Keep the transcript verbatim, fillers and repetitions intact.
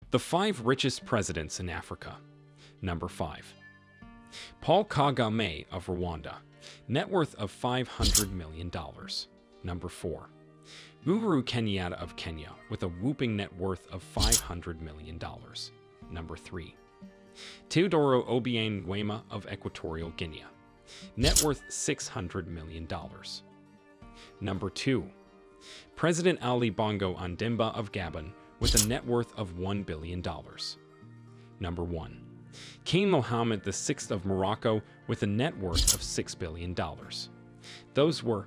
The five richest presidents in Africa. Number five. Paul Kagame of Rwanda, net worth of five hundred million dollars. Number four. Uhuru Kenyatta of Kenya, with a whooping net worth of five hundred million dollars. Number three. Teodoro Obiang Nguema of Equatorial Guinea, net worth six hundred million dollars. Number two. President Ali Bongo Ondimba of Gabon, with a net worth of one billion dollars. Number one. King Mohammed the sixth of Morocco, with a net worth of six billion dollars. Those were